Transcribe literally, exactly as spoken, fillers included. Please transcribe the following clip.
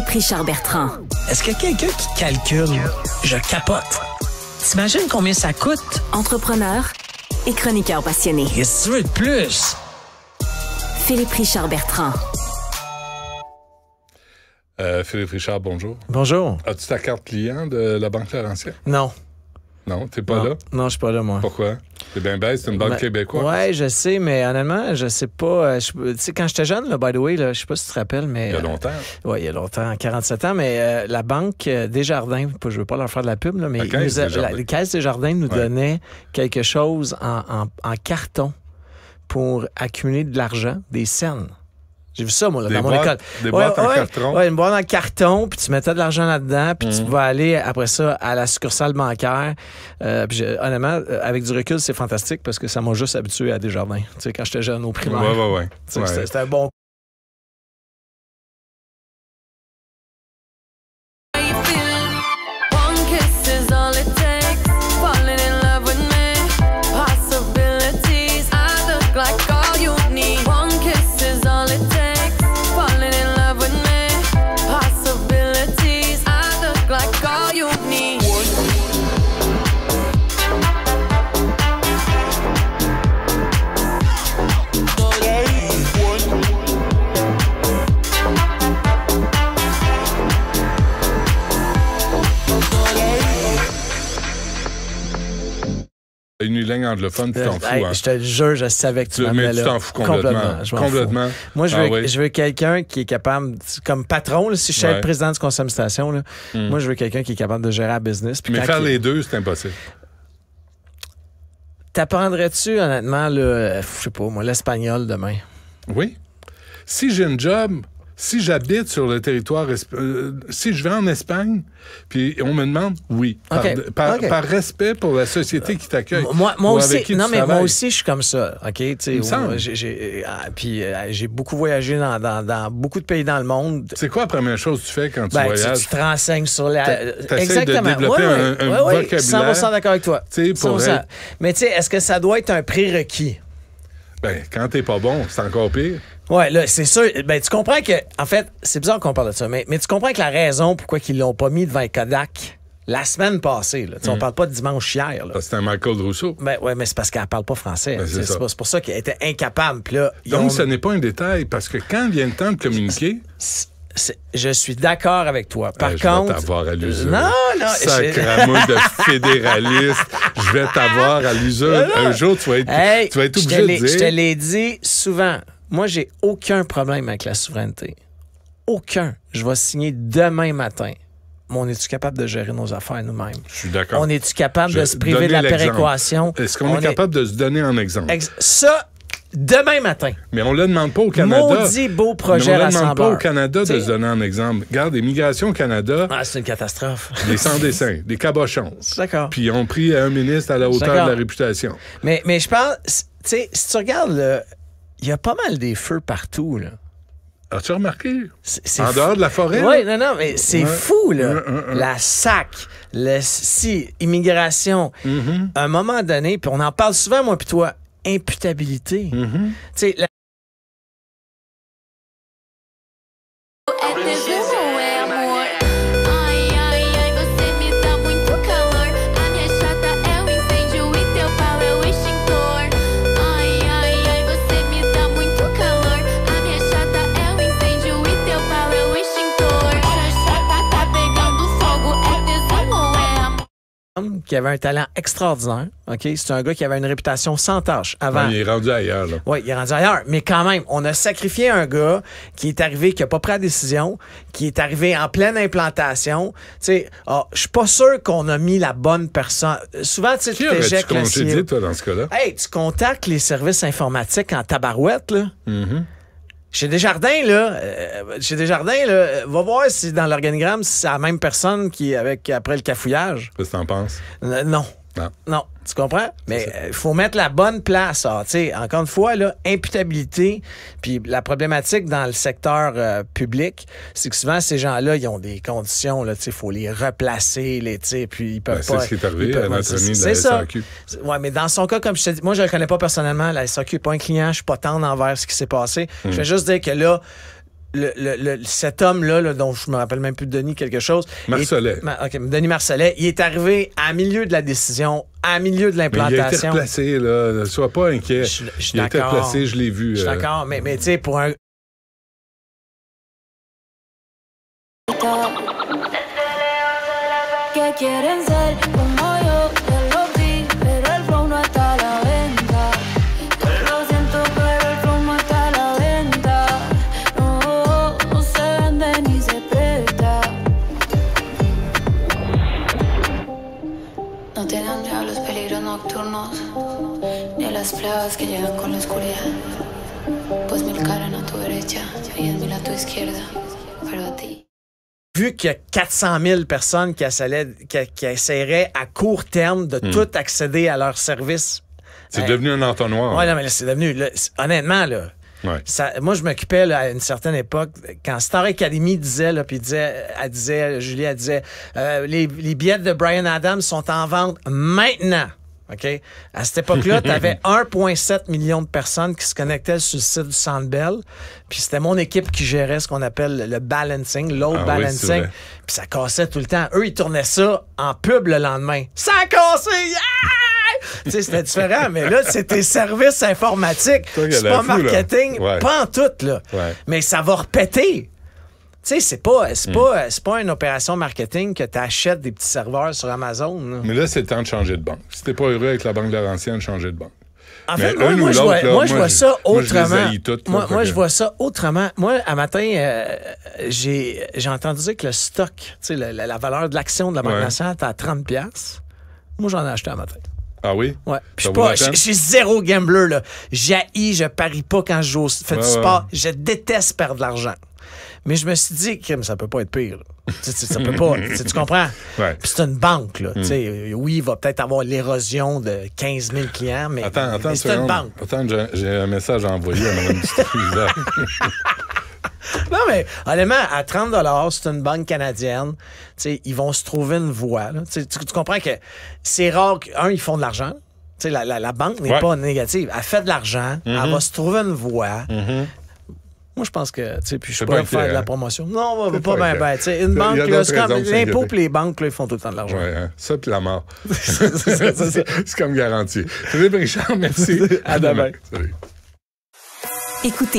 Philippe Richard Bertrand. Est-ce qu'il y a quelqu'un qui calcule? Je capote. T'imagines combien ça coûte? Entrepreneur et chroniqueur passionné. Qu'est-ce que tu veux de plus? Philippe Richard Bertrand. Euh, Philippe Richard, bonjour. Bonjour. As-tu ta carte client de la Banque Laurentienne? Non. Non, t'es pas non. là? Non, je suis pas là, moi. Pourquoi? C'est bien bête, c'est une banque ben, québécoise. Ouais, je sais, mais honnêtement, je sais pas. Tu sais, quand j'étais jeune, là, by the way, là, je sais pas si tu te rappelles, mais... Il y a longtemps. Euh, oui, il y a longtemps, quarante-sept ans, mais euh, la Banque Desjardins, je veux pas leur faire de la pub, là, mais la ils caisse nous a, Desjardins. la, les caisses Desjardins nous ouais. donnaient quelque chose en, en, en carton pour accumuler de l'argent, des scènes. J'ai vu ça, moi, là, des dans boîtes, mon école. Des ouais, boîtes en ouais, carton. Oui, une boîte en carton, puis tu mettais de l'argent là-dedans, puis mmh. tu pouvais aller, après ça, à la succursale bancaire. Euh, puis je, honnêtement, avec du recul, c'est fantastique parce que ça m'a juste habitué à Desjardins. Tu sais, quand j'étais jeune au primaire. Oui, oui, oui. C'était, c'était un bon... Une langue anglophone, tu t'en fous. Hey, hein? Je te le jure, je savais que tu tu, m'amenais mais là. tu t'en fous complètement. Complètement. Je m'en complètement. fous. Moi, je veux, ah, oui. je veux quelqu'un qui est capable, comme patron, là, si je suis ouais. le président du Consomme Station, là, mm. moi, je veux quelqu'un qui est capable de gérer la business. Mais quand faire il... les deux, c'est impossible. T'apprendrais-tu, honnêtement, le, je sais pas, moi, l'espagnol demain? Oui. Si j'ai un job... Si j'habite sur le territoire, euh, si je vais en Espagne, puis on me demande, oui, par, okay. par, okay. par respect pour la société qui t'accueille. Moi, moi aussi, qui non tu mais travailles. moi aussi, je suis comme ça, ok. Il me semble. J'ai, j'ai, ah, puis euh, j'ai beaucoup voyagé dans, dans, dans beaucoup de pays dans le monde. C'est quoi la première chose que tu fais quand tu ben, voyages? Tu, tu te renseignes sur la. T'essaies Exactement. de développer ouais, un, ouais, un ouais, ouais, vocabulaire. cent pour cent d'accord avec toi. Pour être... Mais tu sais, est-ce que ça doit être un prérequis? Ben, quand t'es pas bon, c'est encore pire. Ouais, là, c'est sûr. Ben, tu comprends que, en fait, c'est bizarre qu'on parle de ça, mais, mais tu comprends que la raison pourquoi ils l'ont pas mis devant les Kodak la semaine passée, là, mm. on parle pas de dimanche hier. Là. C'était un Michael Rousseau. Ben, ouais, mais c'est parce qu'elle parle pas français. Ben, c'est, c'est, pas, c'est pour ça qu'elle était incapable. Puis là, Donc, ont... ce n'est pas un détail, parce que quand vient le temps de communiquer... C'est, c'est, je suis d'accord avec toi. Par euh, je contre... Je vais t'avoir à l'usure. Non, non. Sacramouille de fédéraliste. Je vais t'avoir à l'usure. Un jour, tu vas être, hey, tu vas être obligé de dire... Je te l'ai dit souvent. Moi, j'ai aucun problème avec la souveraineté. Aucun. Je vais signer demain matin. Mais on est-tu capable de gérer nos affaires nous-mêmes? Je suis d'accord. On est-tu capable je de se priver de la péréquation? Est-ce qu'on on est capable est... de se donner en exemple? Ex- ça, demain matin. Mais on ne le demande pas au Canada. Maudit beau projet rassembleur. On ne le demande pas au Canada T'sais... de se donner en exemple. Regarde, Immigration au Canada... Ah, c'est une catastrophe. Des sans-dessins, des cabochons. D'accord. Puis ils ont pris un ministre à la hauteur de la réputation. Mais, mais je pense... Tu sais, si tu regardes, là, il y a pas mal des feux partout, là. As-tu remarqué? C'est, c'est en fou. dehors de la forêt? Oui, non, non, mais c'est ouais. fou, là. Mm, mm, mm. La S A C, le si, immigration. Mm-hmm. À un moment donné, puis on en parle souvent, moi puis toi, imputabilité. Mm-hmm. Tu sais, la... qui avait un talent extraordinaire. OK? C'est un gars qui avait une réputation sans tâche avant. Ouais, il est rendu ailleurs, là. Oui, il est rendu ailleurs. Mais quand même, on a sacrifié un gars qui est arrivé, qui n'a pas pris la décision, qui est arrivé en pleine implantation. Tu sais, oh, je suis pas sûr qu'on a mis la bonne personne. Souvent, tu sais, tu t'éjectes le C E O. Qui aurais-tu toi, dans ce cas-là? Hey, tu contactes les services informatiques en tabarouette, là. Mm-hmm. Chez Desjardins, là, euh, chez Desjardins, là, euh, va voir si dans l'organigramme, si c'est la même personne qui est avec après le cafouillage. Qu'est-ce que t'en penses? Euh, non. Non. Non. Tu comprends? Mais il euh, faut mettre la bonne place. Ah, encore une fois, là, imputabilité. Puis la problématique dans le secteur euh, public, c'est que souvent, ces gens-là, ils ont des conditions. Il faut les replacer. Les, puis ils peuvent ben, pas. C'est ce qui est arrivé à notre ami de la S A Q. Oui, mais dans son cas, comme je te dis, moi, je ne le connais pas personnellement. La S A Q n'est pas un client. Je ne suis pas tendre envers ce qui s'est passé. Mm. Je vais juste dire que là, le, le, le, cet homme-là, là, dont je me rappelle même plus de Denis quelque chose. Marcelet. Est, OK, Denis Marcelet, il est arrivé à milieu de la décision, à milieu de l'implantation. Il a été replacé, là. Ne sois pas inquiet. Je, je il a été replacé, je l'ai vu. Je suis euh... d'accord, mais, mais tu sais, pour un... Que quieren ser como yo, ya lo vi, pero el flow no está a la venta. Yo lo siento, pero el flow no está a la venta. No, no se vende ni se presta. No te dan ya los peligros nocturnos, ni a las plagas que llegan con la oscuridad. Pues mil caras a tu derecha y diez mil a tu izquierda, pero a ti. Vu qu'il y a quatre cent mille personnes qui, essaient, qui, qui essaieraient à court terme de mm. tout accéder à leur service. C'est euh, devenu un entonnoir. Oui, non, mais là, c'est devenu... Là, honnêtement, là, ouais. ça, moi, je m'occupais là, à une certaine époque, quand Star Academy disait, là, puis disait, elle disait, Julie, elle disait, euh, les, les billets de Bryan Adams sont en vente maintenant. OK? À cette époque-là, tu avais un virgule sept million de personnes qui se connectaient sur le site du Centre Bell. Puis c'était mon équipe qui gérait ce qu'on appelle le balancing, load ah, balancing. Oui, puis ça cassait tout le temps. Eux, ils tournaient ça en pub le lendemain. Ça a cassé! Yeah! Tu sais, c'était différent, mais là, c'est tes services informatiques. C'est pas fou, marketing, ouais. pas en tout, là. Ouais. Mais ça va repéter. Tu sais, c'est pas, c'est, mm. pas, c'est pas une opération marketing que tu achètes des petits serveurs sur Amazon. Là. Mais là, c'est le temps de changer de banque. Si t'es pas heureux avec la Banque Laurentienne, changer de banque. En fait, moi, moi, je vois, là, moi, je vois ça autrement. Moi, je, toutes, moi, là, moi que... je vois ça autrement. Moi, à matin, euh, j'ai, j'ai entendu dire que le stock, tu sais, la, la, la valeur de l'action de la Banque ouais. nationale était à trente dollars. Moi, j'en ai acheté à matin. Ah oui? Ouais. Je suis zéro gambler, là. J'haïs, je parie pas quand je joue, fais ouais, du sport. Ouais. Je déteste perdre de l'argent. Mais je me suis dit, Kim, ça peut pas être pire. Ça peut pas. Tu comprends? Ouais. Puis c'est une banque. Là. Mm. Oui, il va peut-être avoir l'érosion de quinze mille clients, mais, attends, attends, mais c'est une banque. Attends, j'ai, j'ai un message à envoyer à Mme Dutrisac. Non, mais honnêtement, à trente dollars, c'est une banque canadienne. Ils vont se trouver une voie. Là. Tu, tu comprends que c'est rare qu'un, ils font de l'argent. La, la, la banque n'est ouais. pas négative. Elle fait de l'argent. Mm-hmm. Elle va se trouver une voie. Mm-hmm. Moi, je pense que, tu sais, puis je pourrais faire inquiet, de la promotion. Non, on va pas bien, ben, tu sais, une banque, là, c'est comme l'impôt puis les banques, là, ils font tout le temps de l'argent. Ouais, hein? Ça puis la mort. c'est, c'est, c'est, c'est comme garanti. Philippe Richard, merci. À demain. Salut. Écoutez